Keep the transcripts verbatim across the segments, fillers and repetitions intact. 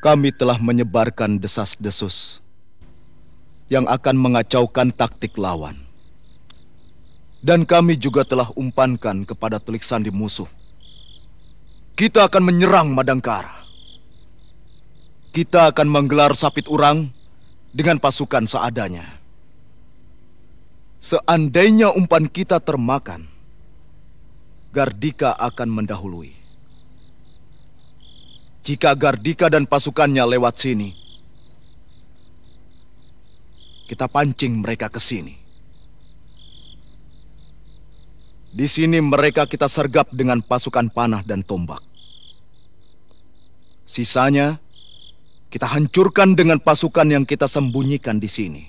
Kami telah menyebarkan desas-desus yang akan mengacaukan taktik lawan. Dan kami juga telah umpankan kepada telik sandi musuh. Kita akan menyerang Madangkara. Kita akan menggelar Sapit Urang dengan pasukan seadanya. Seandainya umpan kita termakan, Gardika akan mendahului. Jika Gardika dan pasukannya lewat sini, kita pancing mereka ke sini. Di sini mereka kita sergap dengan pasukan panah dan tombak. Sisanya, kita hancurkan dengan pasukan yang kita sembunyikan di sini.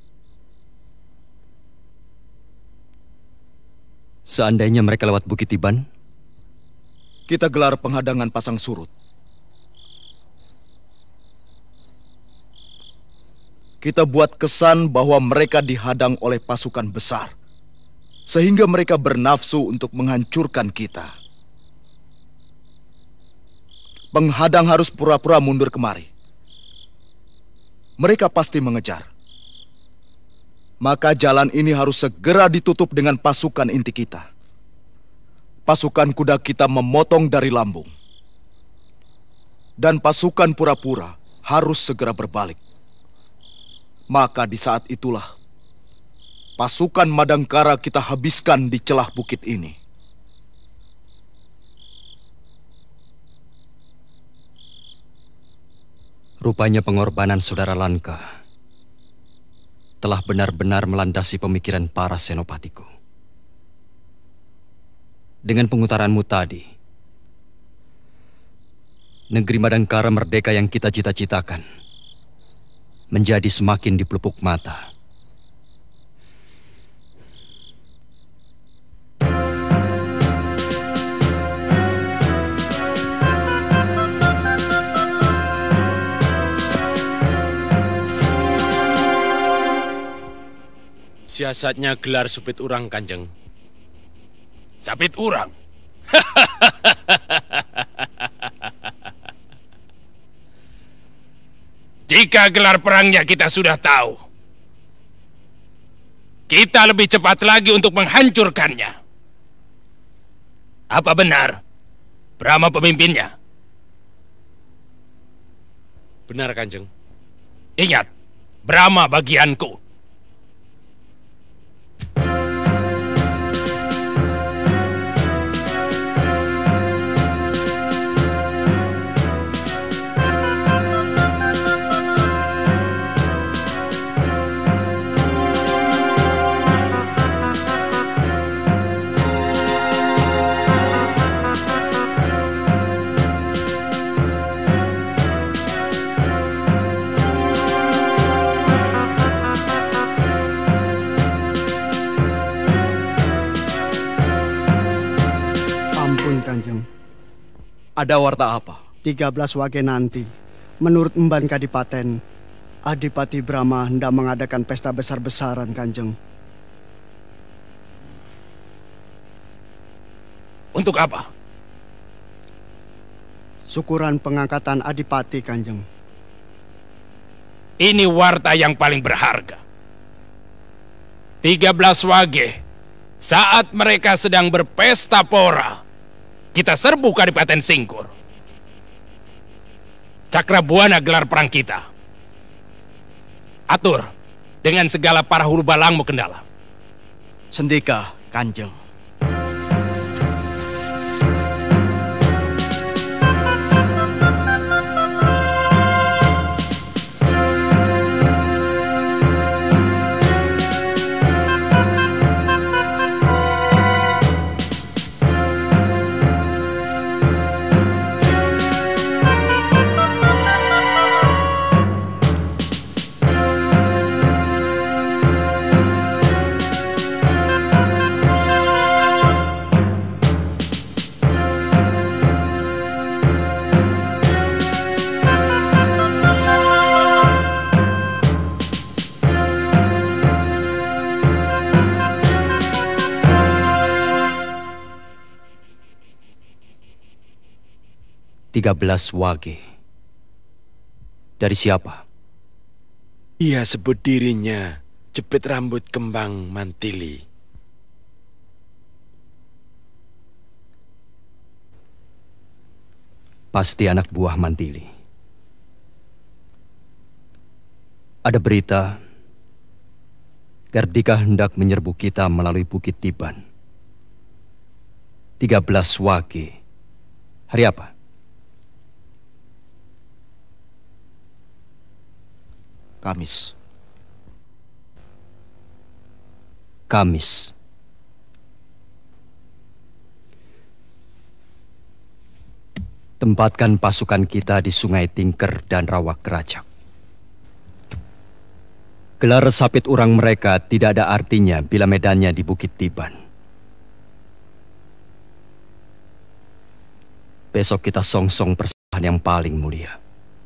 Seandainya mereka lewat Bukit Tiban, kita gelar penghadangan pasang surut. Kita buat kesan bahwa mereka dihadang oleh pasukan besar, sehingga mereka bernafsu untuk menghancurkan kita. Penghadang harus pura-pura mundur kemari. Mereka pasti mengejar. Maka jalan ini harus segera ditutup dengan pasukan inti kita. Pasukan kuda kita memotong dari lambung. Dan pasukan pura-pura harus segera berbalik. Maka di saat itulah pasukan Madangkara kita habiskan di celah bukit ini. Rupanya pengorbanan saudara Lanka telah benar-benar melandasi pemikiran para senopatiku. Dengan pengutaranmu tadi, negeri Madangkara merdeka yang kita cita-citakan menjadi semakin dipelupuk mata. Siasatnya gelar Sapit Urang, Kanjeng. Sapit Urang? Jika gelar perangnya kita sudah tahu, kita lebih cepat lagi untuk menghancurkannya. Apa benar Brahma pemimpinnya? Benar, Kanjeng. Ingat, Brahma bagianku. Ada warta apa? tiga belas wage nanti, menurut Emban Kadipaten, Adipati Brahma hendak mengadakan pesta besar-besaran, Kanjeng. Untuk apa? Syukuran pengangkatan Adipati, Kanjeng. Ini warta yang paling berharga. tiga belas wage, saat mereka sedang berpesta pora, kita serbu Kadipaten Singkur. Cakrabuana gelar perang kita. Atur dengan segala para hulu balangmu, Kendala. Sendika, Kanjeng. tiga belas wage. Dari siapa? Ia sebut dirinya Jepit Rambut Kembang Mantili. Pasti anak buah Mantili. Ada berita Gardika hendak menyerbu kita melalui Bukit Tiban. tiga belas Wage. Hari apa? Kamis. Kamis. Tempatkan pasukan kita di Sungai Tingker dan Rawa Keracak. Gelar sapit urang mereka tidak ada artinya bila medannya di Bukit Tiban. Besok kita songsong persembahan yang paling mulia.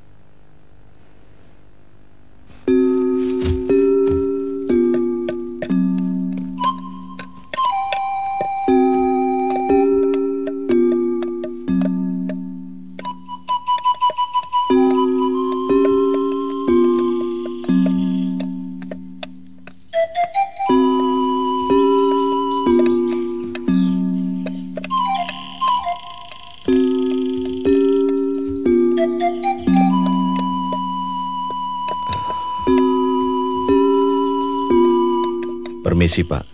Permisi, Pak.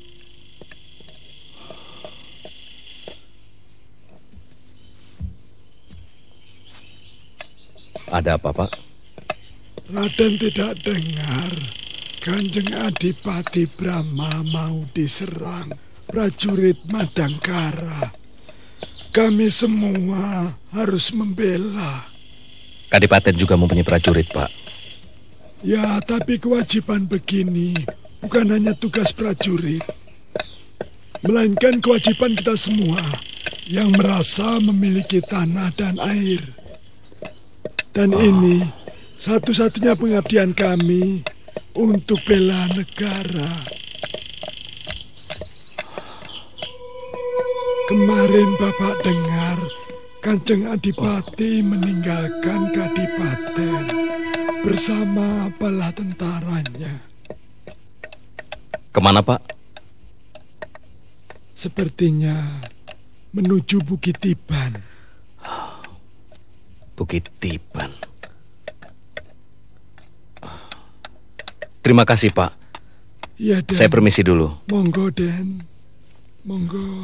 Ada apa, Pak? Raden tidak dengar Kanjeng Adipati Brahma mau diserang prajurit Madangkara. Kami semua harus membela. Kadipaten juga mempunyai prajurit, Pak. Ya, tapi kewajiban begini bukan hanya tugas prajurit, melainkan kewajiban kita semua yang merasa memiliki tanah dan air. Dan oh. ini satu-satunya pengabdian kami untuk bela negara. Kemarin Bapak dengar Kanjeng Adipati meninggalkan Kadipaten bersama bala tentaranya. Kemana, Pak? Sepertinya menuju Bukit Tiban. Bukit Tiban. Terima kasih, Pak. Ya, Den. Saya permisi dulu. Monggo, Den. Monggo.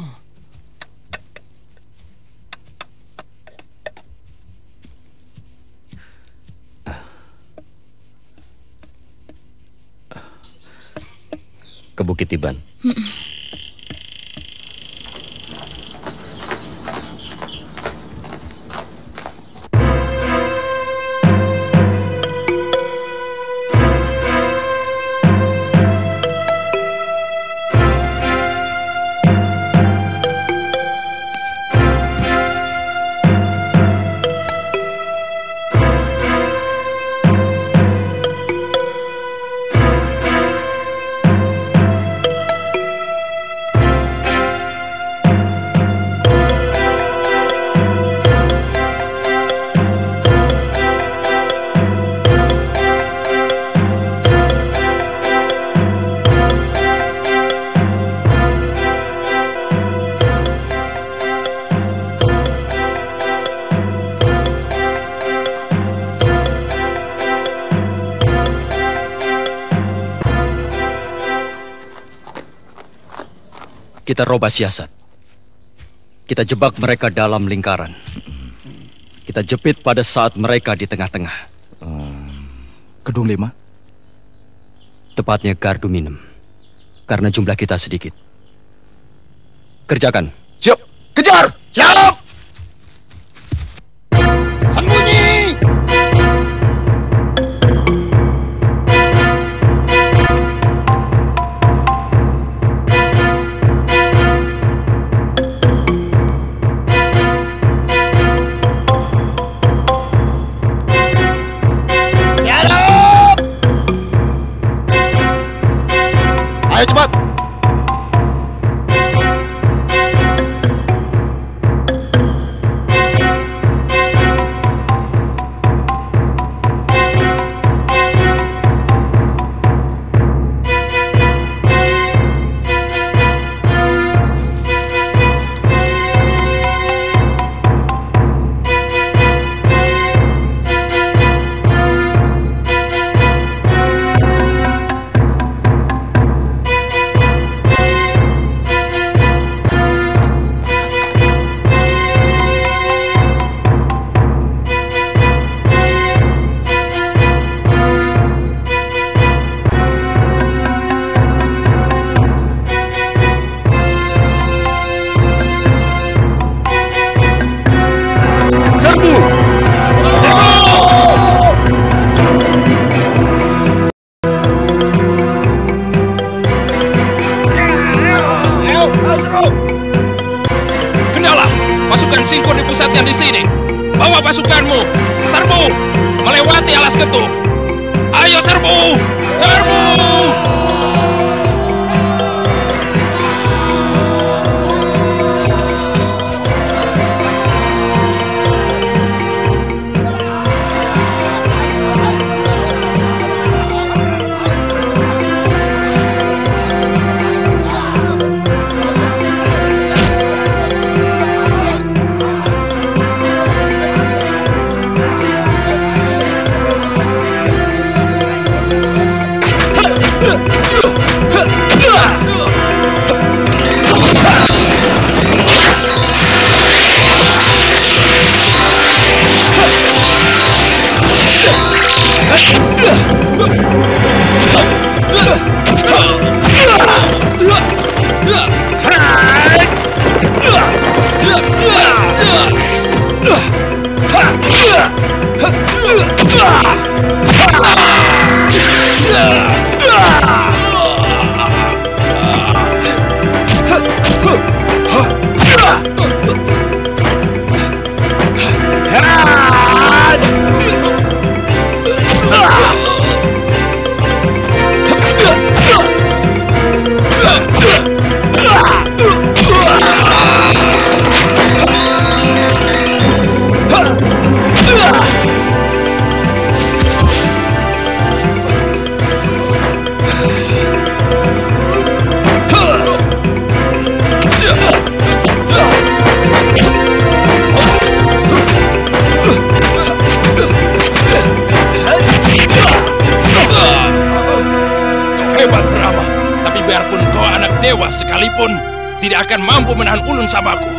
Ke Bukit Tiban. Kita robah siasat. Kita jebak mereka dalam lingkaran. Kita jepit pada saat mereka di tengah-tengah. Um, Kedung Lima? Tepatnya Gardu Minem. Karena jumlah kita sedikit. Kerjakan. Siap. Kejar! Siap! Sembunyi! Ayo cepat! asingku dipusatkan di sini. Bawa pasukanmu, serbu, melewati alas ketuh. Ayo serbu, serbu! Dewa sekalipun tidak akan mampu menahan ulun samaku.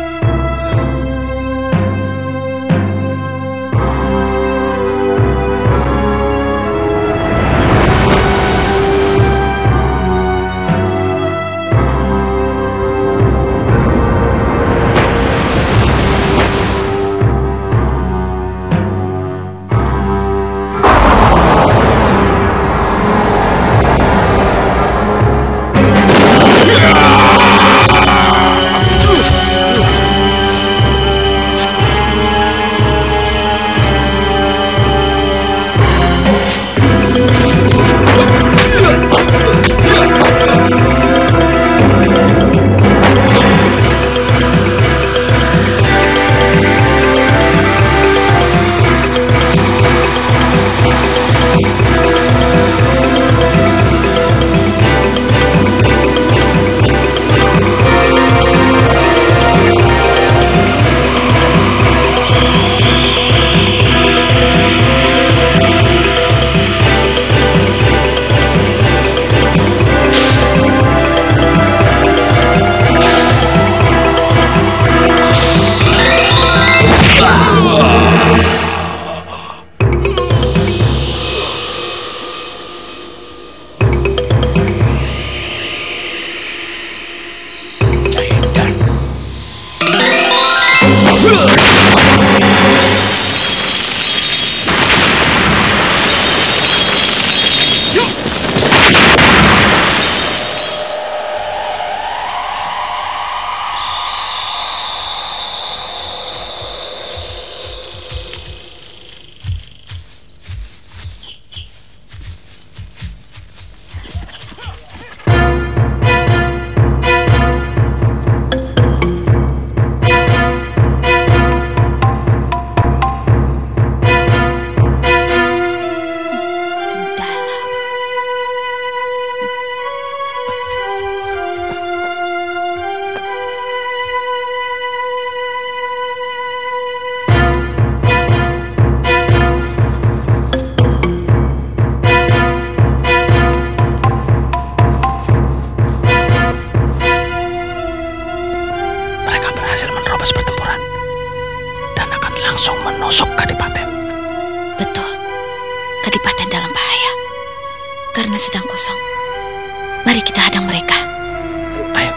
Sedang kosong. Mari kita hadang mereka. Ayo.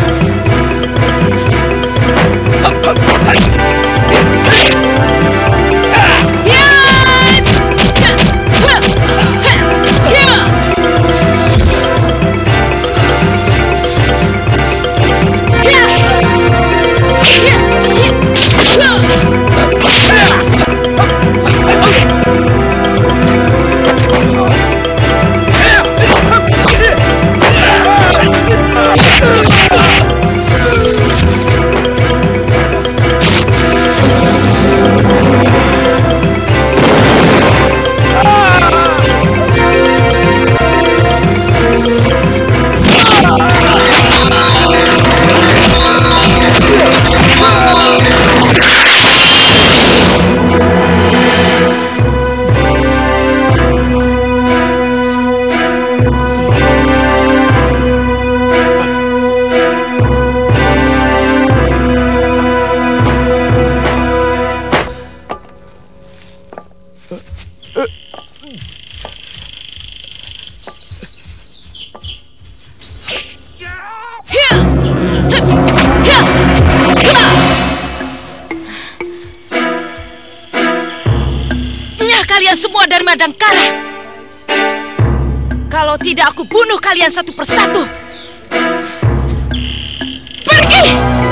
Hiya! Kadangkara. Kalau tidak aku bunuh kalian satu persatu. Pergi!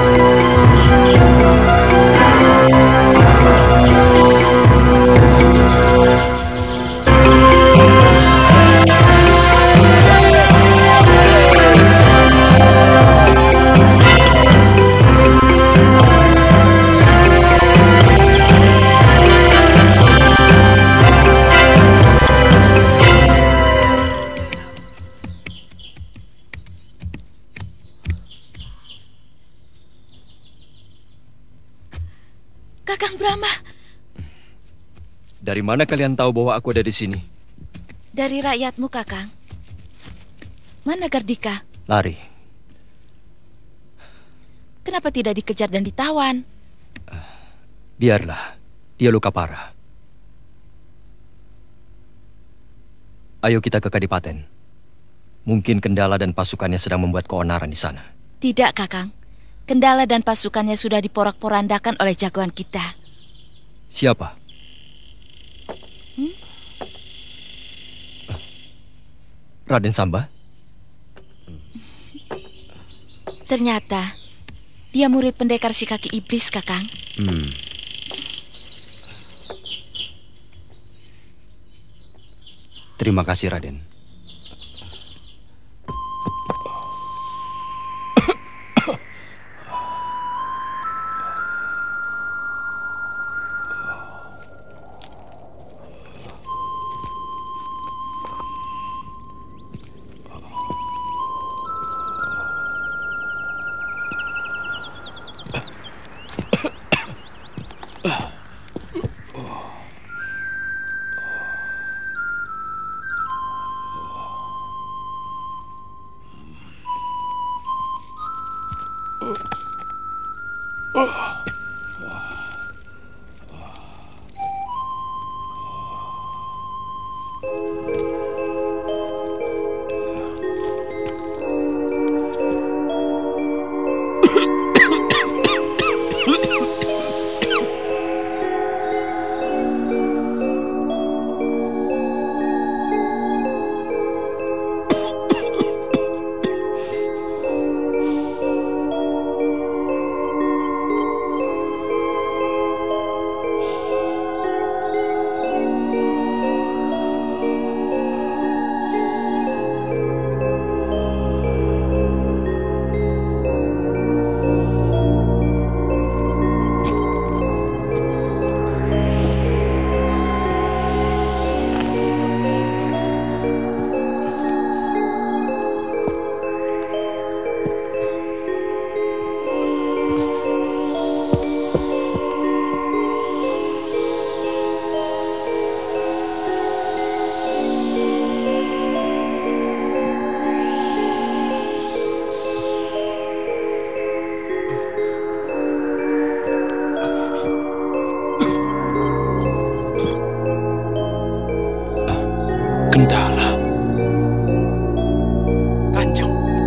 Kakang Brahma. Dari mana kalian tahu bahwa aku ada di sini? Dari rakyatmu, Kakang. Mana Gardika? Lari. Kenapa tidak dikejar dan ditawan? Biarlah, dia luka parah. Ayo kita ke Kadipaten. Mungkin Kendala dan pasukannya sedang membuat keonaran di sana. Tidak, Kakang. Kendala dan pasukannya sudah diporak-porandakan oleh jagoan kita. Siapa? Hmm? Raden Samba? Ternyata dia murid pendekar si kaki iblis, Kakang. Hmm. Terima kasih, Raden. Kendala. Kanjeng.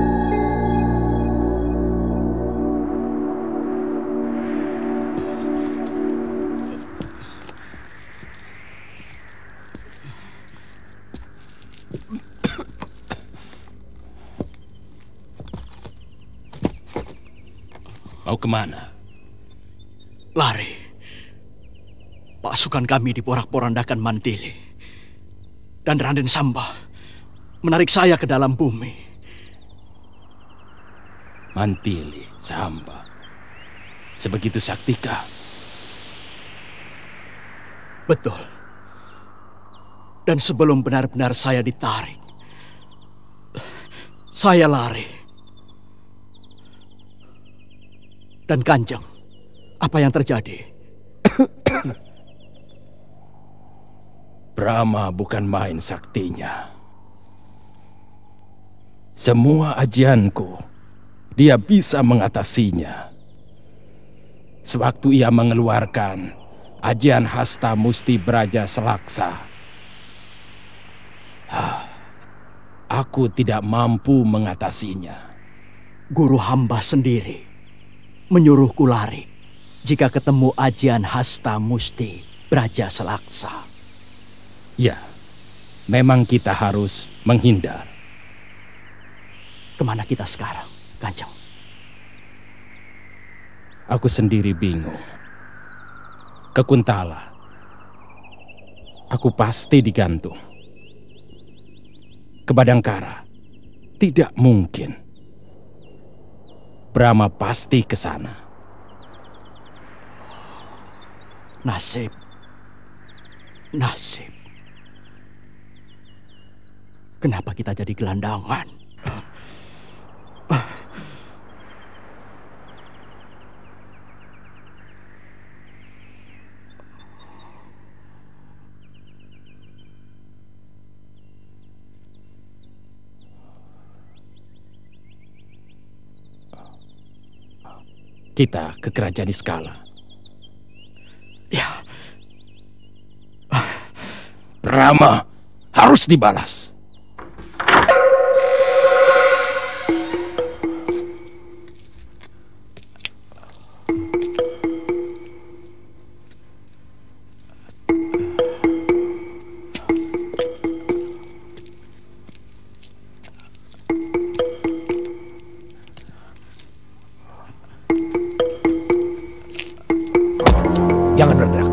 Mau kemana? Lari. Pasukan kami diporak-porandakan Mantili. Dan Raden Samba menarik saya ke dalam bumi. Mantili, Samba. Sebegitu saktika? Betul. Dan sebelum benar-benar saya ditarik, saya lari. Dan Kanjeng, apa yang terjadi? Brahma bukan main saktinya. Semua ajianku, dia bisa mengatasinya. Sewaktu ia mengeluarkan ajian Hasta Musti Braja Selaksa, aku tidak mampu mengatasinya. Guru hamba sendiri menyuruhku lari jika ketemu ajian Hasta Musti Braja Selaksa. Ya, memang kita harus menghindar. Kemana kita sekarang, Kanjeng? Aku sendiri bingung. Ke Kuntala. Aku pasti digantung. Ke Badangkara. Tidak mungkin. Brahma pasti ke sana. Nasib. Nasib. Kenapa kita jadi gelandangan? Kita ke Kerajaan Niskala. Ya. Brahma harus dibalas. Jangan bergerak.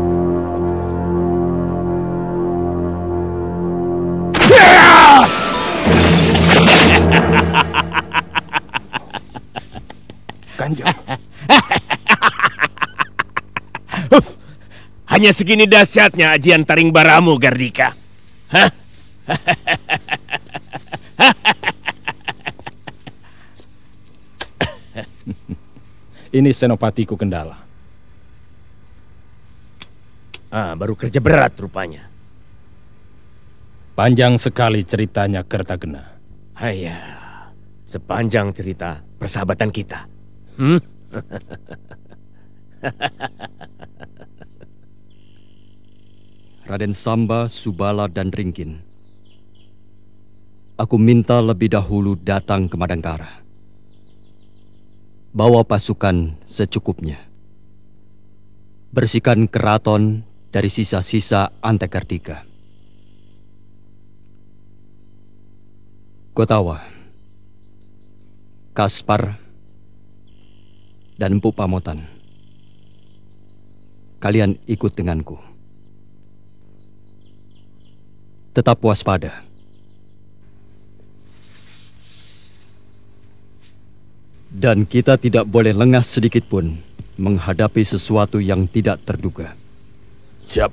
Kanjeng. Hanya segini dahsyatnya ajian taring baramu, Gardika. Hah? Ini senopatiku Kendala. Ah, baru kerja berat rupanya. Panjang sekali ceritanya Kertagena. Haya, sepanjang cerita persahabatan kita. Hmm? Raden Samba, Subala, dan Ringkin. Aku minta lebih dahulu datang ke Madangkara. Bawa pasukan secukupnya. Bersihkan keraton dari sisa-sisa Antakartika. Gotawa, Kaspar, dan Empu Pamotan. Kalian ikut denganku. Tetap waspada. Dan kita tidak boleh lengah sedikit pun menghadapi sesuatu yang tidak terduga. Siap.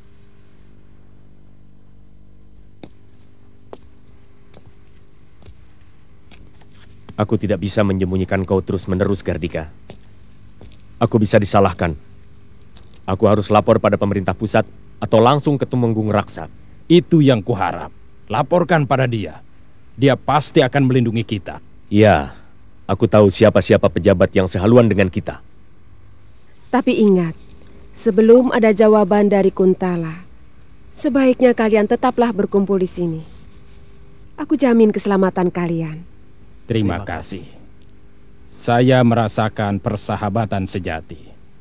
Aku tidak bisa menyembunyikan kau terus-menerus, Gardika. Aku bisa disalahkan. Aku harus lapor pada pemerintah pusat atau langsung ke Tumenggung Raksa. Itu yang kuharap. Laporkan pada dia. Dia pasti akan melindungi kita. Ya, aku tahu siapa-siapa pejabat yang sehaluan dengan kita. Tapi ingat, sebelum ada jawaban dari Kuntala, sebaiknya kalian tetaplah berkumpul di sini. Aku jamin keselamatan kalian. Terima kasih. Saya merasakan persahabatan sejati.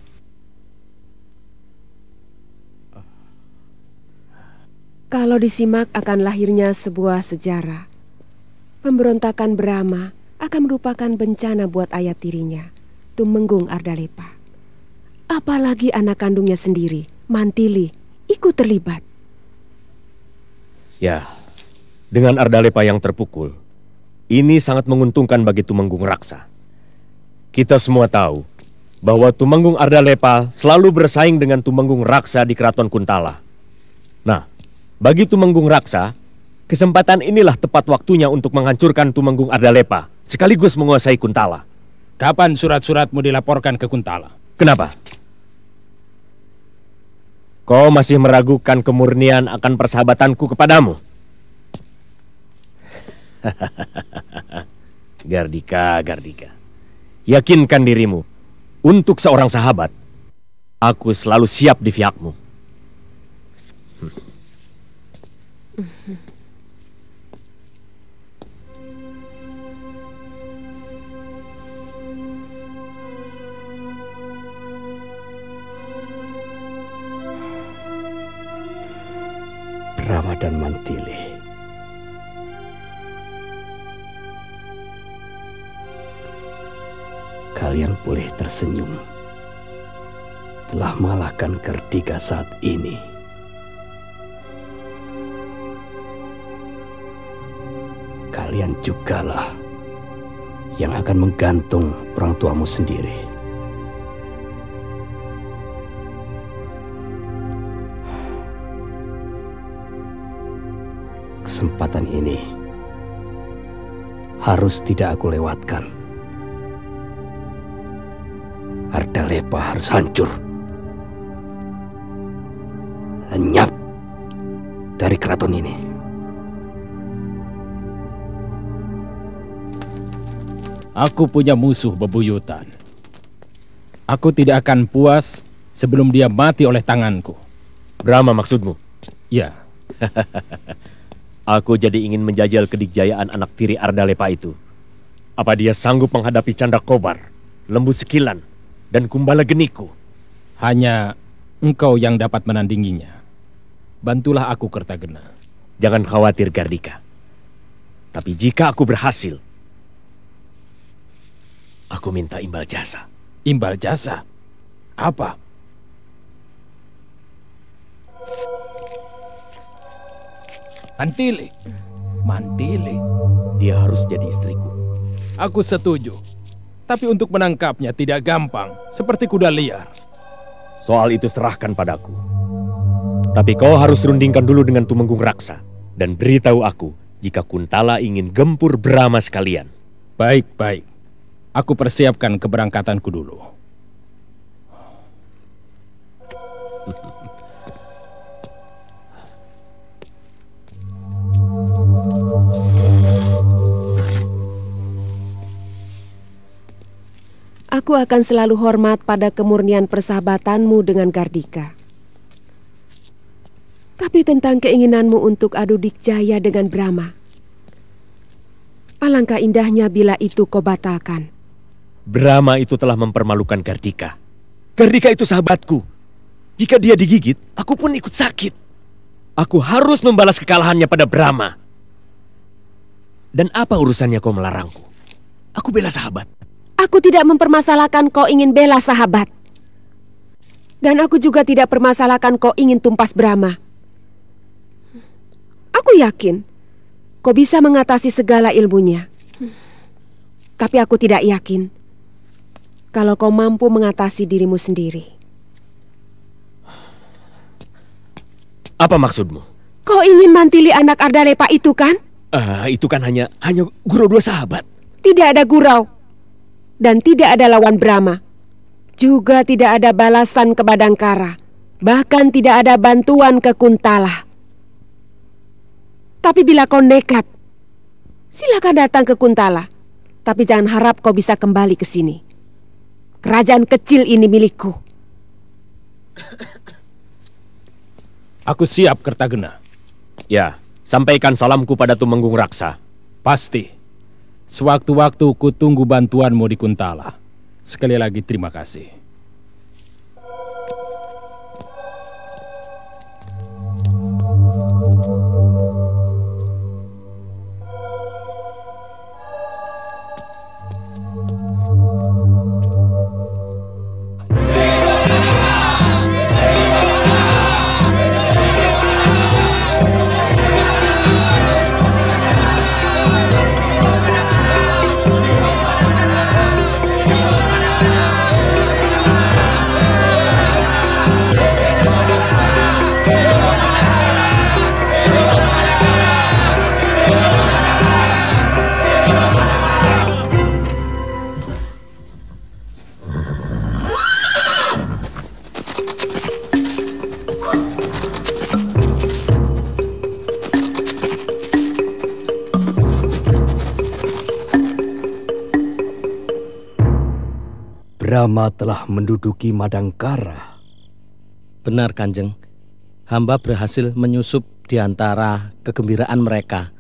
Kalau disimak akan lahirnya sebuah sejarah, pemberontakan Brahma akan merupakan bencana buat ayah tirinya, Tumenggung Ardalepa. Apalagi anak kandungnya sendiri, Mantili, ikut terlibat. Ya, dengan Ardalepa yang terpukul, ini sangat menguntungkan bagi Tumenggung Raksa. Kita semua tahu bahwa Tumenggung Ardalepa selalu bersaing dengan Tumenggung Raksa di Keraton Kuntala. Nah, bagi Tumenggung Raksa, kesempatan inilah tepat waktunya untuk menghancurkan Tumenggung Ardalepa, sekaligus menguasai Kuntala. Kapan surat-suratmu dilaporkan ke Kuntala? Kenapa? Kau masih meragukan kemurnian akan persahabatanku kepadamu? Gardika, Gardika. Yakinkan dirimu. Untuk seorang sahabat, aku selalu siap di pihakmu. Hmm. Brama dan Mantili. Kalian boleh tersenyum. Telah mengalahkan Gardika saat ini. Kalian jugalah yang akan menggantung orang tuamu sendiri. Kesempatan ini harus tidak aku lewatkan. Ardalepa harus hancur, lenyap dari keraton ini. Aku punya musuh bebuyutan. Aku tidak akan puas sebelum dia mati oleh tanganku. Brama maksudmu? Ya. Aku jadi ingin menjajal kedikjayaan anak tiri Ardalepa itu. Apa dia sanggup menghadapi Candrakobar, Lembu Sekilan, dan Kumbala Geniku? Hanya engkau yang dapat menandinginya. Bantulah aku, Kertagena. Jangan khawatir, Gardika. Tapi jika aku berhasil, aku minta imbal jasa. Imbal jasa? Apa? Mantili. Mantili. Dia harus jadi istriku. Aku setuju. Tapi untuk menangkapnya tidak gampang, seperti kuda liar. Soal itu serahkan padaku. Tapi kau harus rundingkan dulu dengan Tumenggung Raksa dan beritahu aku jika Kuntala ingin gempur Brama sekalian. Baik, baik. Aku persiapkan keberangkatanku dulu. Aku akan selalu hormat pada kemurnian persahabatanmu dengan Gardika. Tapi tentang keinginanmu untuk adu dikjaya dengan Brama, alangkah indahnya bila itu kau batalkan. Brama itu telah mempermalukan Gardika. Gardika itu sahabatku. Jika dia digigit, aku pun ikut sakit. Aku harus membalas kekalahannya pada Brama. Dan apa urusannya kau melarangku? Aku bela sahabat. Aku tidak mempermasalahkan kau ingin bela sahabat. Dan aku juga tidak permasalahkan kau ingin tumpas Brama. Aku yakin kau bisa mengatasi segala ilmunya. Tapi aku tidak yakin kalau kau mampu mengatasi dirimu sendiri. Apa maksudmu? Kau ingin mantili anak Ardalepa itu kan? Uh, itu kan hanya hanya gurau dua sahabat. Tidak ada gurau. Dan tidak ada lawan Brama. Juga tidak ada balasan ke Badangkara. Bahkan tidak ada bantuan ke Kuntala. Tapi bila kau nekat, silakan datang ke Kuntala. Tapi jangan harap kau bisa kembali ke sini. Kerajaan kecil ini milikku. Aku siap, Kertagena. Ya, sampaikan salamku pada Tumenggung Raksa. Pasti. Sewaktu-waktu ku tunggu bantuanmu di Kuntala. Sekali lagi terima kasih. Brama telah menduduki Madangkara. Benar, Kanjeng. Hamba berhasil menyusup di antara kegembiraan mereka.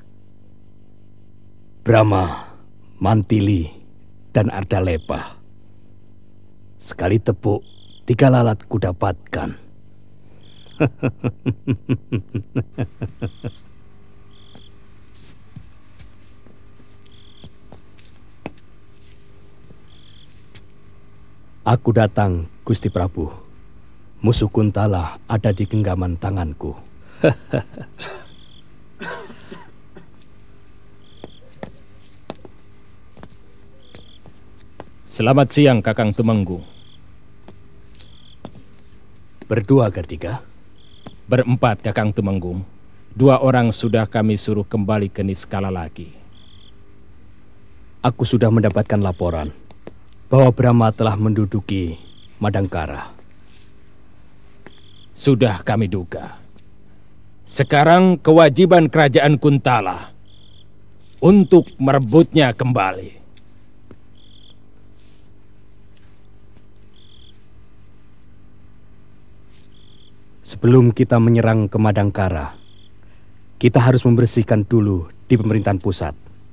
Brama, Mantili, dan Ardalepa. Sekali tepuk, tiga lalat kudapatkan. Aku datang, Gusti Prabu. Musuh Kuntala ada di genggaman tanganku. Selamat siang, Kakang Tumenggung. Berdua, Gardika? Berempat, Kakang Tumenggung. Dua orang sudah kami suruh kembali ke Niskala lagi. Aku sudah mendapatkan laporan bahwa Brahma telah menduduki Madangkara. Sudah kami duga. Sekarang kewajiban kerajaan Kuntala untuk merebutnya kembali. Sebelum kita menyerang ke Madangkara, kita harus membersihkan dulu di pemerintahan pusat.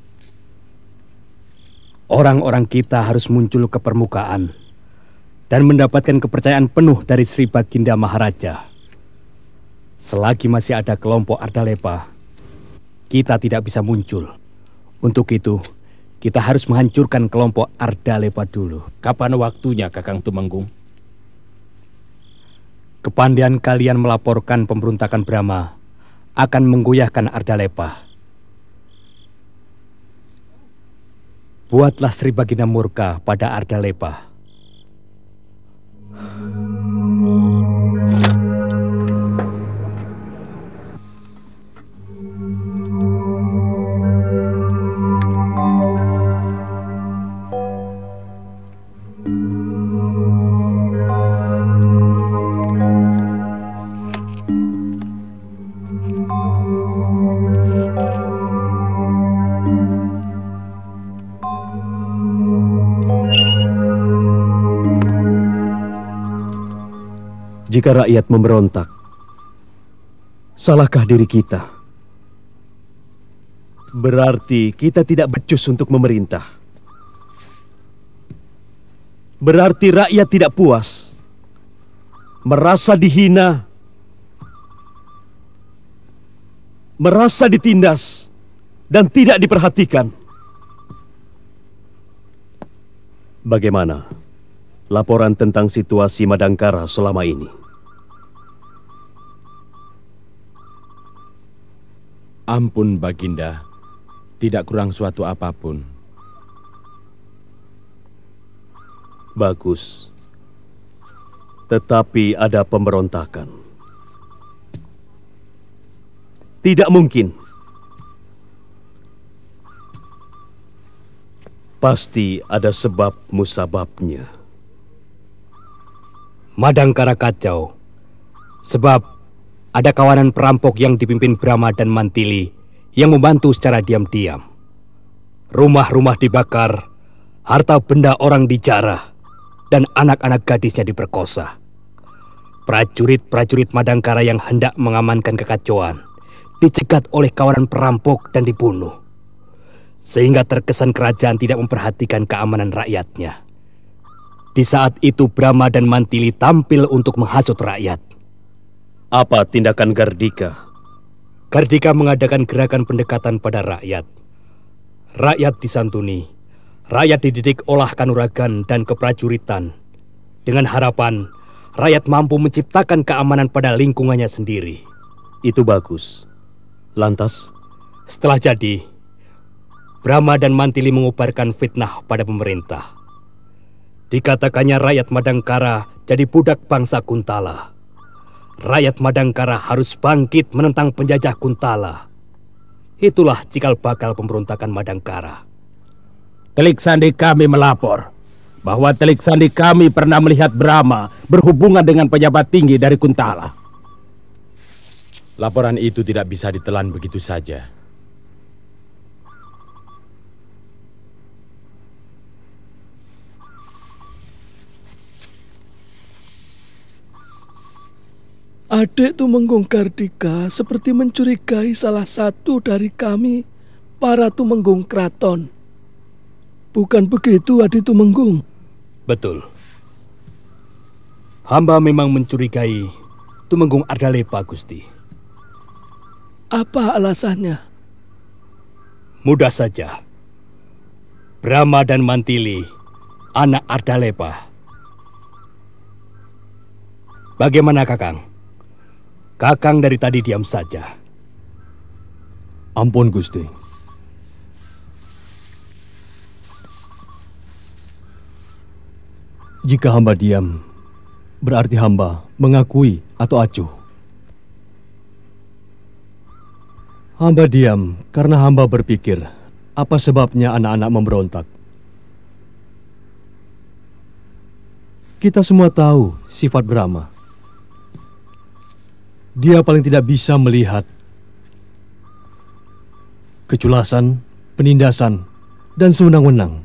Orang-orang kita harus muncul ke permukaan dan mendapatkan kepercayaan penuh dari Sri Baginda Maharaja. Selagi masih ada kelompok Ardalepa, kita tidak bisa muncul. Untuk itu, kita harus menghancurkan kelompok Ardalepa dulu. Kapan waktunya, Kakang Tumenggung? Kepandaian kalian melaporkan pemberontakan Brahma akan menggoyahkan Ardalepa. Buatlah Sri Baginda murka pada Ardalepa. Jika rakyat memberontak, salahkah diri kita? Berarti kita tidak becus untuk memerintah. Berarti rakyat tidak puas, merasa dihina, merasa ditindas, dan tidak diperhatikan. Bagaimana laporan tentang situasi Madangkara selama ini? Ampun, Baginda, tidak kurang suatu apapun. Bagus. Tetapi ada pemberontakan. Tidak mungkin. Pasti ada sebab musababnya. Madangkara kacau. Sebab ada kawanan perampok yang dipimpin Brahma dan Mantili yang membantu secara diam-diam. Rumah-rumah dibakar, harta benda orang dijarah, dan anak-anak gadisnya diperkosa. Prajurit-prajurit Madangkara yang hendak mengamankan kekacauan dicegat oleh kawanan perampok dan dibunuh. Sehingga terkesan kerajaan tidak memperhatikan keamanan rakyatnya. Di saat itu Brahma dan Mantili tampil untuk menghasut rakyat. Apa tindakan Gardika? Gardika mengadakan gerakan pendekatan pada rakyat. Rakyat disantuni, rakyat dididik olah kanuragan dan keprajuritan. Dengan harapan rakyat mampu menciptakan keamanan pada lingkungannya sendiri. Itu bagus. Lantas? Setelah jadi, Brahma dan Mantili mengubarkan fitnah pada pemerintah. Dikatakannya rakyat Madangkara jadi budak bangsa Kuntala. Rakyat Madangkara harus bangkit menentang penjajah Kuntala. Itulah cikal bakal pemberontakan Madangkara. Telik Sandi kami melapor bahwa Telik Sandi kami pernah melihat Brahma berhubungan dengan pejabat tinggi dari Kuntala. Laporan itu tidak bisa ditelan begitu saja. Adik Tumenggung Gardika seperti mencurigai salah satu dari kami, para Tumenggung Kraton. Bukan begitu, Adik Tumenggung? Betul. Hamba memang mencurigai Tumenggung Ardalepa, Gusti. Apa alasannya? Mudah saja. Brahma dan Mantili, anak Ardalepa. Bagaimana, Kakang? Kakang dari tadi diam saja. Ampun, Gusti. Jika hamba diam, berarti hamba mengakui atau acuh. Hamba diam karena hamba berpikir, apa sebabnya anak-anak memberontak. Kita semua tahu sifat Brahma. Dia paling tidak bisa melihat keculasan, penindasan, dan sewenang-wenang.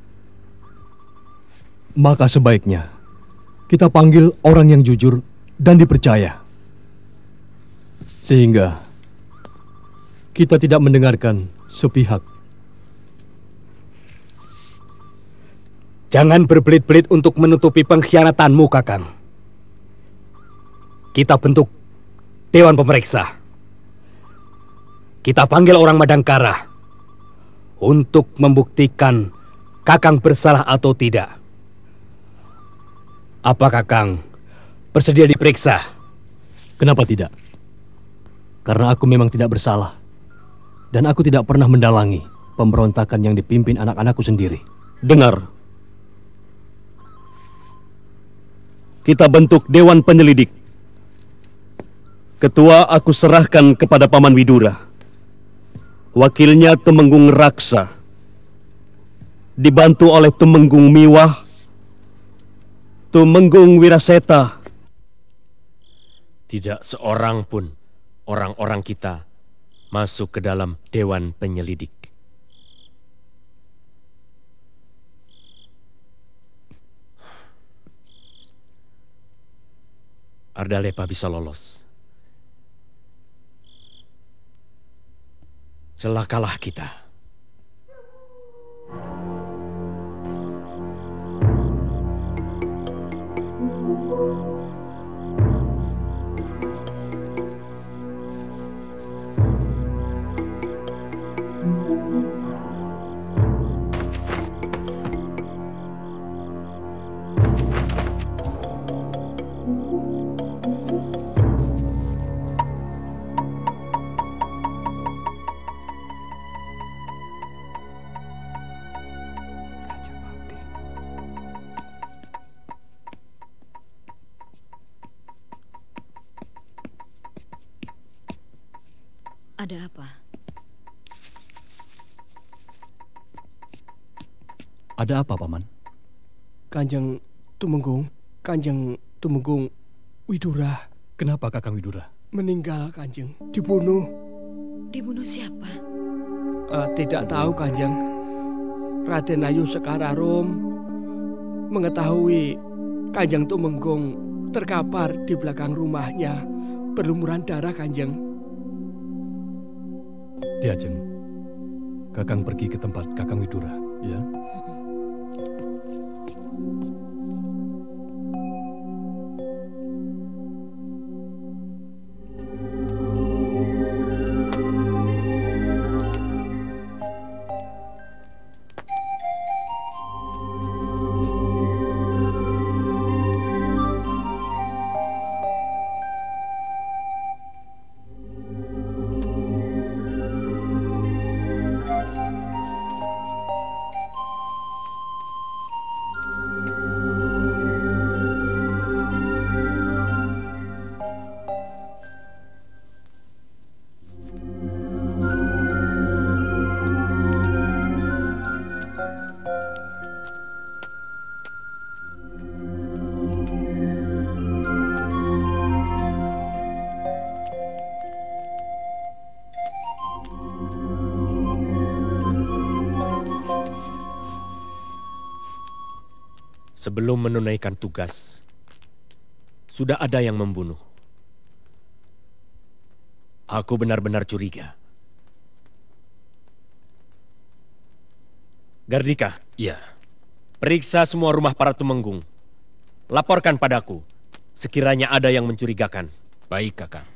Maka sebaiknya kita panggil orang yang jujur dan dipercaya. Sehingga kita tidak mendengarkan sepihak. Jangan berbelit-belit untuk menutupi pengkhianatanmu, Kakang. Kita bentuk Dewan Pemeriksa. Kita panggil orang Madangkara untuk membuktikan Kakang bersalah atau tidak. Apa Kakang bersedia diperiksa? Kenapa tidak? Karena aku memang tidak bersalah. Dan aku tidak pernah mendalangi pemberontakan yang dipimpin anak-anakku sendiri. Dengar. Kita bentuk Dewan Penyelidik. Ketua aku serahkan kepada Paman Widura. Wakilnya Tumenggung Raksa. Dibantu oleh Tumenggung Miwah, Tumenggung Wiraseta. Tidak seorang pun orang-orang kita masuk ke dalam Dewan Penyelidik. Ardalepa bisa lolos. Celakalah kita. Ada apa? Ada apa, Paman? Kanjeng Tumenggung, Kanjeng Tumenggung Widura. Kenapa Kakang Widura? Meninggal, Kanjeng. Dibunuh. Dibunuh siapa? Uh, tidak tahu, Kanjeng. Raden Ayu Sekararum mengetahui Kanjeng Tumenggung terkapar di belakang rumahnya, berlumuran darah, Kanjeng. Diajeng, Kakang pergi ke tempat Kakang Widura, ya? Sebelum menunaikan tugas, sudah ada yang membunuh. Aku benar-benar curiga. Gardika. Ya. Periksa semua rumah para Tumenggung. Laporkan padaku, sekiranya ada yang mencurigakan. Baik, Kakang.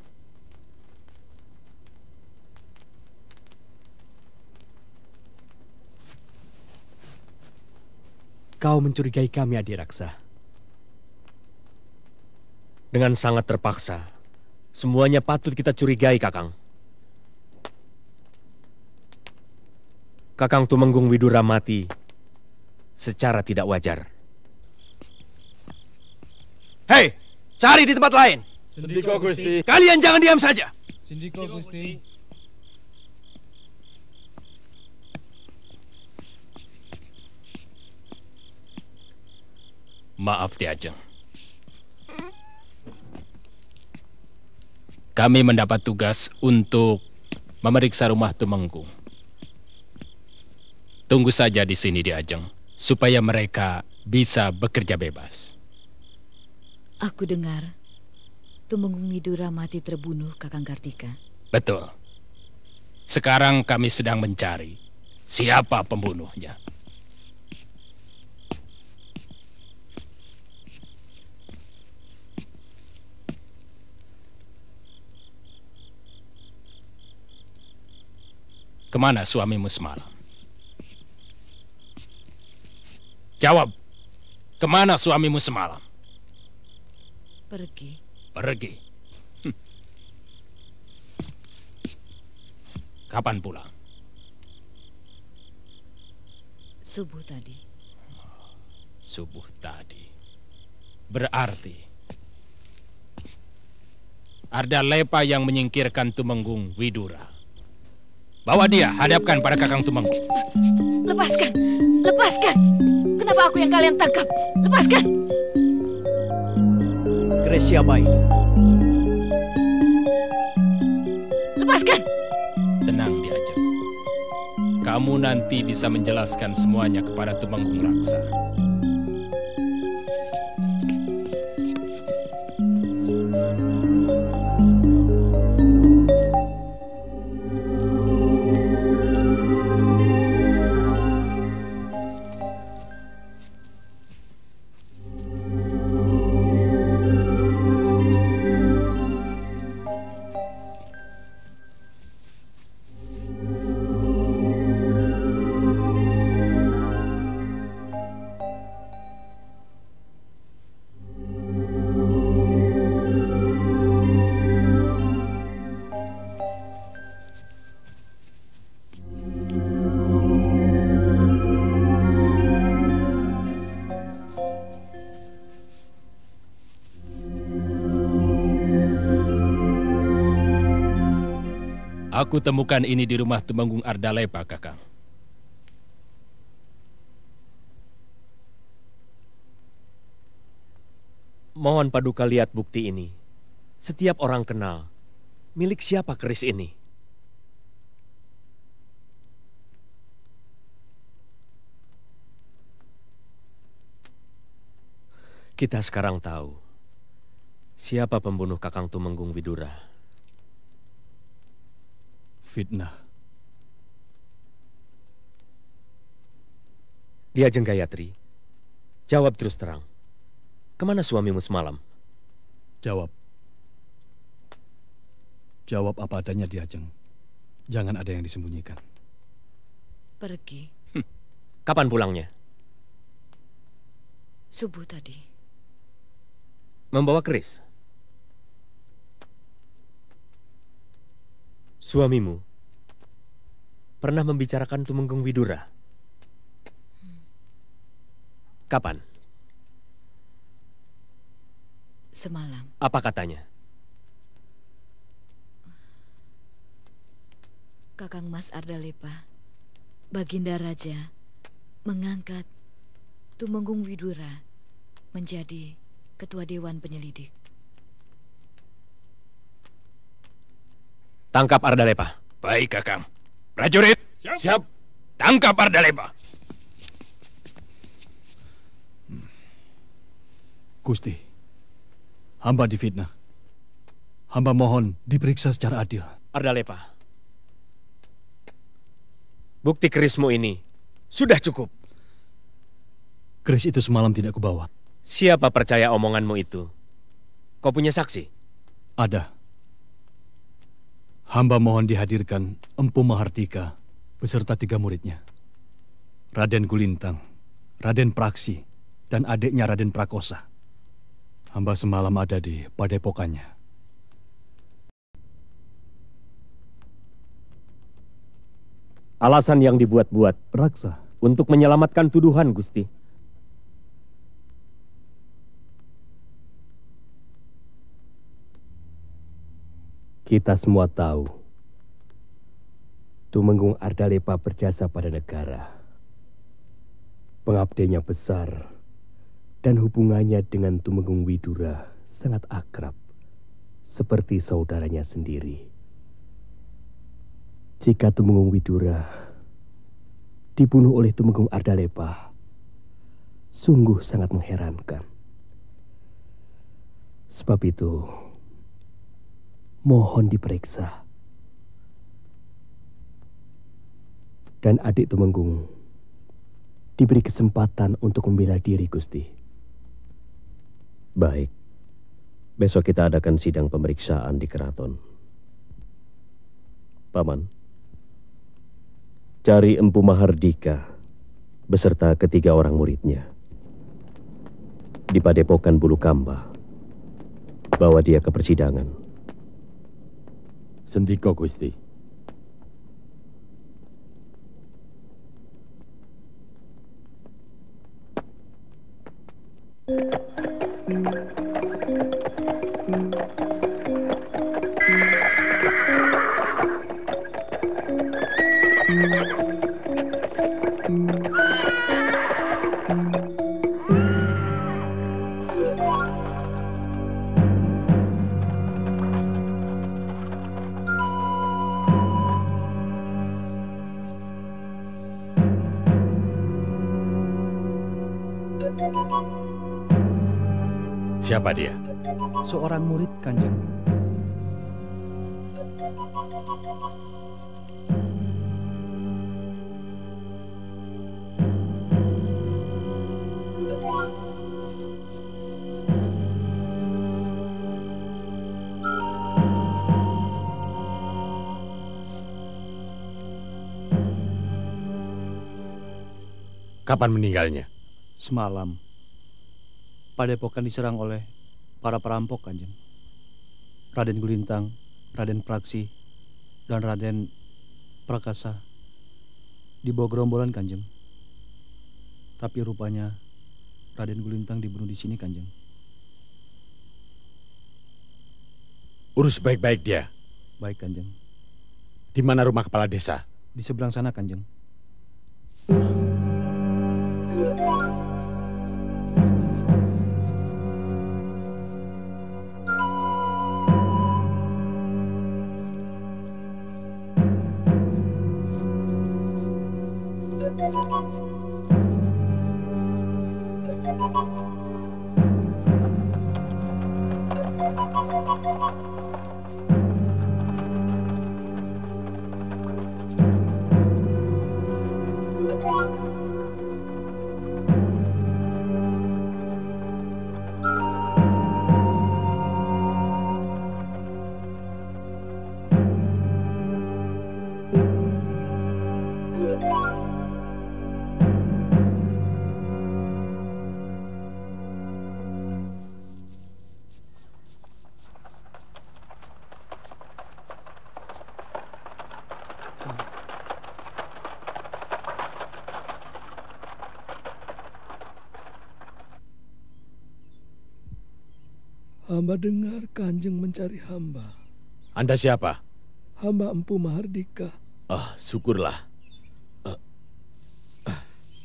Kau mencurigai kami, Adiraksa. Dengan sangat terpaksa. Semuanya patut kita curigai, Kakang. Kakang Tumenggung Widura mati secara tidak wajar. Hei, cari di tempat lain. Sendika Gusti. Kalian jangan diam saja. Sendika Gusti. Maaf, Ki Ajeng. Kami mendapat tugas untuk memeriksa rumah Tumenggung. Tunggu saja di sini, Ki Ajeng, supaya mereka bisa bekerja bebas. Aku dengar Tumenggung Widura mati terbunuh, Kakang Kartika. Betul. Sekarang kami sedang mencari siapa pembunuhnya. Kemana suamimu semalam? Jawab, kemana suamimu semalam? Pergi. Pergi. Hm. Kapan pulang? Subuh tadi. Subuh tadi. Berarti Ardalepa yang menyingkirkan Tumenggung Widura. Bawa dia, hadapkan pada Kakang Tumenggung. Lepaskan, lepaskan. Kenapa aku yang kalian tangkap? Lepaskan. Keris siapa ini? Lepaskan. Tenang, Ki Ajeng. Kamu nanti bisa menjelaskan semuanya kepada Tumenggung Raksa. Aku temukan ini di rumah Tumenggung Ardalepa, Kakang. Mohon Paduka lihat bukti ini. Setiap orang kenal. Milik siapa keris ini? Kita sekarang tahu siapa pembunuh Kakang Tumenggung Widura. Fitnah. Ki Ajeng Gayatri, jawab terus terang. Kemana suamimu semalam? Jawab. Jawab apa adanya, Ki Ajeng. Jangan ada yang disembunyikan. Pergi. Hm. Kapan pulangnya? Subuh tadi. Membawa keris? Suamimu pernah membicarakan Tumenggung Widura? Kapan? Semalam. Apa katanya? Kakang Mas Ardalepa, Baginda Raja, mengangkat Tumenggung Widura menjadi ketua Dewan Penyelidik. Tangkap Ardalepa. Baik, Kakang. Prajurit, siap. siap. Tangkap Ardalepa. Gusti, hamba difitnah. Hamba mohon diperiksa secara adil. Ardalepa, bukti kerismu ini sudah cukup. Keris itu semalam tidak kubawa. Siapa percaya omonganmu itu? Kau punya saksi? Ada. Hamba mohon dihadirkan Empu Mahardika beserta tiga muridnya. Raden Gulintang, Raden Praksi, dan adiknya Raden Prakosa. Hamba semalam ada di padepokannya. Alasan yang dibuat-buat Raksa untuk menyelamatkan tuduhan, Gusti. Kita semua tahu Tumenggung Ardalepa berjasa pada negara. Pengabdiannya besar dan hubungannya dengan Tumenggung Widura sangat akrab, seperti saudaranya sendiri. Jika Tumenggung Widura dibunuh oleh Tumenggung Ardalepa, sungguh sangat mengherankan. Sebab itu, mohon diperiksa. Dan adik Tumenggung diberi kesempatan untuk membela diri, Gusti. Baik. Besok kita adakan sidang pemeriksaan di keraton. Paman, cari Empu Mahardika beserta ketiga orang muridnya di Padepokan Bulukamba. Bawa dia ke persidangan. Sendika, Gusti. Siapa dia? Seorang murid, Kanjeng. Kapan meninggalnya? Semalam. Padepokan diserang oleh para perampok, Kanjeng. Raden Gulintang, Raden Praksi, dan Raden Prakasa dibawa gerombolan, Kanjeng. Tapi rupanya Raden Gulintang dibunuh di sini, Kanjeng. Urus baik-baik dia. Baik, Kanjeng. Di mana rumah kepala desa? Di seberang sana, Kanjeng. Hamba dengar Kanjeng mencari hamba. Anda siapa? Hamba Empu Mahardika. Ah, syukurlah. Uh, uh.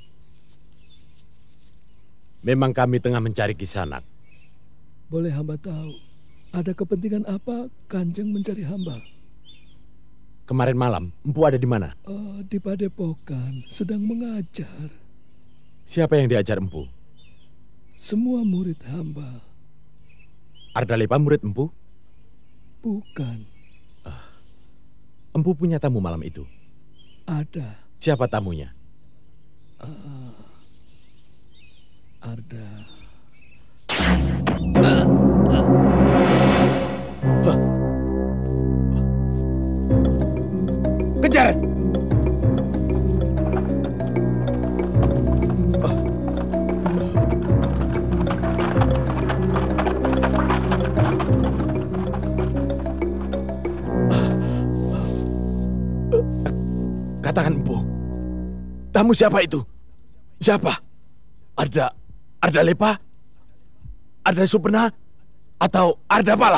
Memang kami tengah mencari Kisanak. Boleh hamba tahu, ada kepentingan apa Kanjeng mencari hamba? Kemarin malam, Empu ada di mana? Uh, di Padepokan, sedang mengajar. Siapa yang diajar Empu? Semua murid hamba. Ardalepa murid Empu? Bukan. Uh, Empu punya tamu malam itu? Ada. Siapa tamunya? Uh, Arda. Uh, uh. tangan empu. Tamu siapa itu? Siapa? Arda, Arda Lepa? Arda Supena? Atau Arda Pala?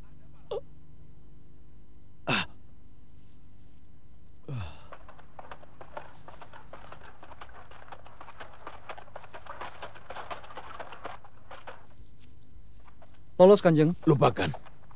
Lolos, Kanjeng. Lupakan.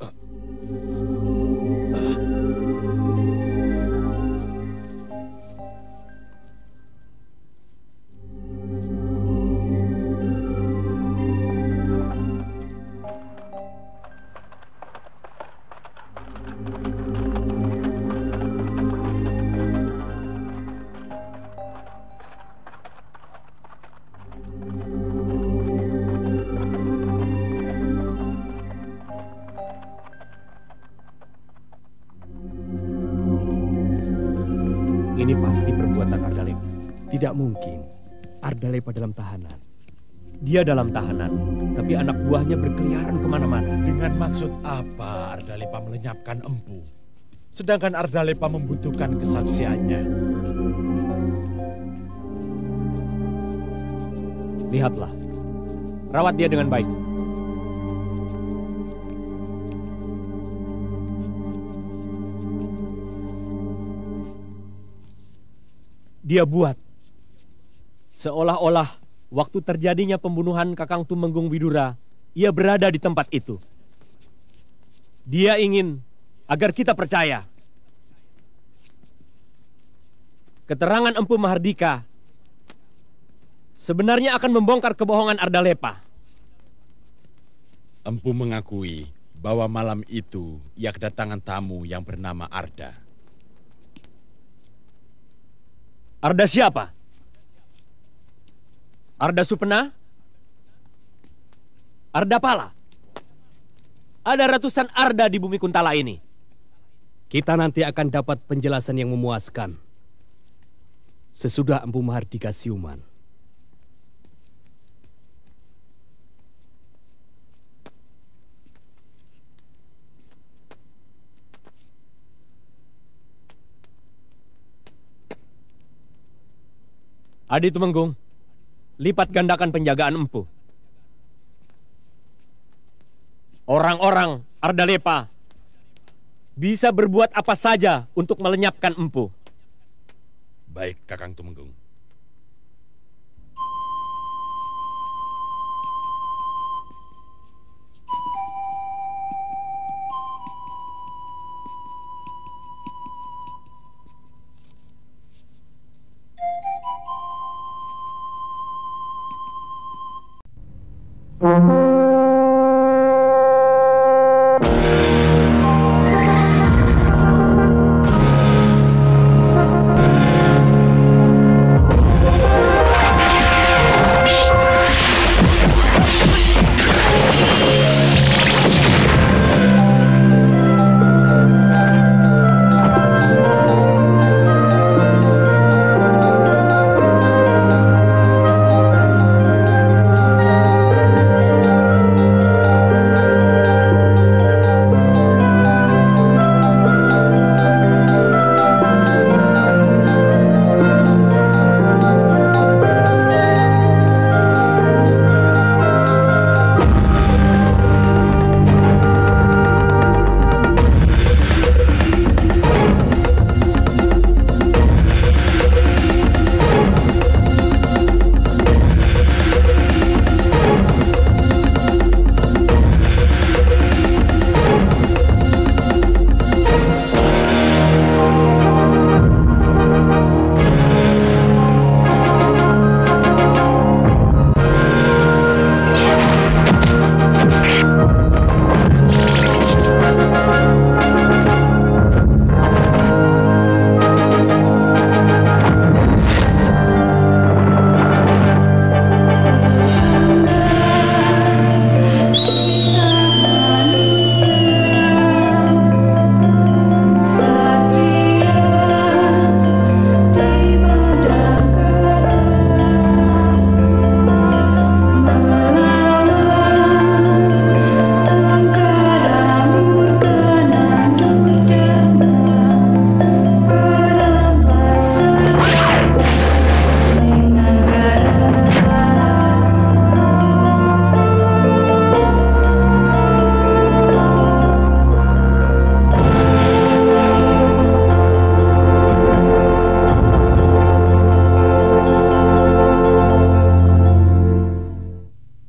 Ini pasti perbuatan Ardalepa. Tidak mungkin. Ardalepa dalam tahanan. Dia dalam tahanan, tapi anak buahnya berkeliaran kemana-mana. Dengan maksud apa Ardalepa melenyapkan empu? Sedangkan Ardalepa membutuhkan kesaksiannya. Lihatlah, rawat dia dengan baik. Dia buat seolah-olah waktu terjadinya pembunuhan Kakang Tumenggung Widura, ia berada di tempat itu. Dia ingin agar kita percaya. Keterangan Empu Mahardika sebenarnya akan membongkar kebohongan Ardalepa. Empu mengakui bahwa malam itu ia kedatangan tamu yang bernama Arda. Arda siapa? Arda Supena? Arda Pala? Ada ratusan Arda di bumi Kuntala ini. Kita nanti akan dapat penjelasan yang memuaskan sesudah Empu Mahardika siuman. Adi Tumenggung, lipat gandakan penjagaan empu. Orang-orang Ardalepa bisa berbuat apa saja untuk melenyapkan empu. Baik, Kakang Tumenggung. Mm-hmm.